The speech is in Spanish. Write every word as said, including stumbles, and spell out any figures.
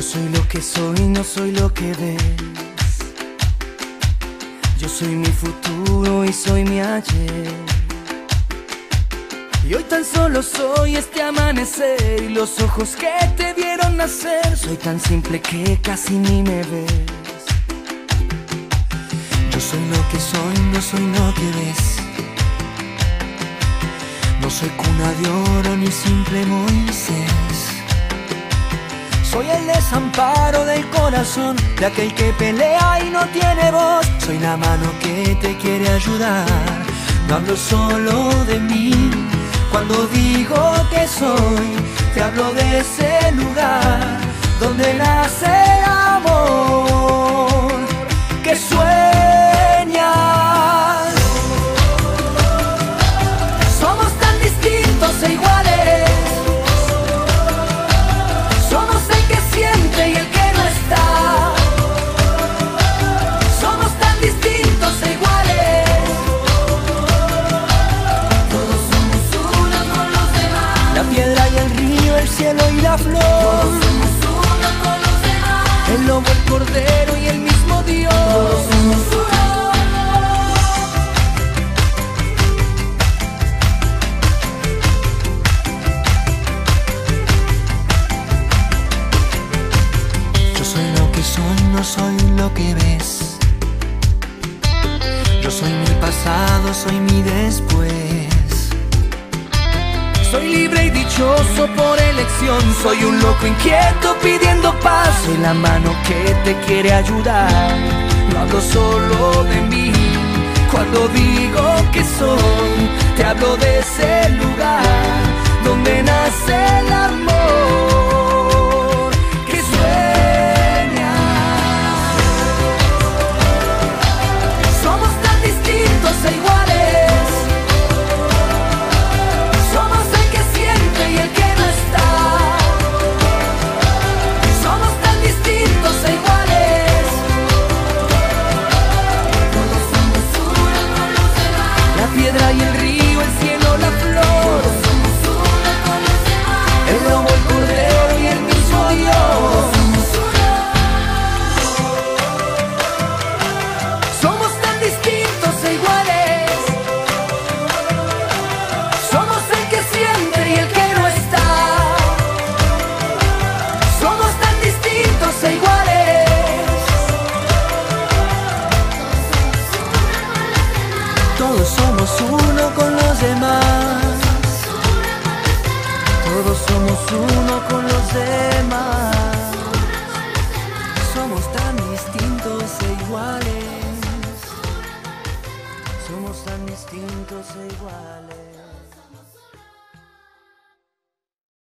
soy lo que soy, no soy lo que ves. Yo soy mi futuro y soy mi ayer. Y hoy tan solo soy este amanecer y los ojos que te vieron nacer. Soy tan simple que casi ni me ves. Yo soy lo que soy, no soy lo que ves. No soy cuna de oro ni simple Moisés. Soy el desamparo del corazón de aquel que pelea y no tiene voz. Soy la mano que te quiere ayudar. No hablo solo de mí. Cuando digo que soy, te hablo de ese lugar donde nace el amor que sueñas. Somos tan distintos e iguales. Somos el que siente y el que no está. Somos tan distintos e iguales. Todos somos uno con los demás. La piedra y el río, el cielo y la flor. Todos somos uno con los demás. El lobo, el cordero y el mismo Dios. Todos somos uno. No soy lo que ves. Yo soy mi pasado, soy mi después. Soy libre y dichoso por elección. Soy un loco inquieto pidiendo paz. Soy la mano que te quiere ayudar. No hablo solo de mí. Cuando digo que soy, te hablo de ese lugar donde nace el amor que sueña. E iguales. Somos el que siente y el que no está. Somos tan distintos e iguales. Todos somos uno con los demás. La piedra y el río, el cielo, la flor. Todos somos uno con los demás. El lobo, el cordero y el mismo Dios. Somos tan distintos e iguales. Todos somos uno con los demás. Todos somos uno con los demás. Somos tan distintos e iguales. Somos tan distintos e iguales.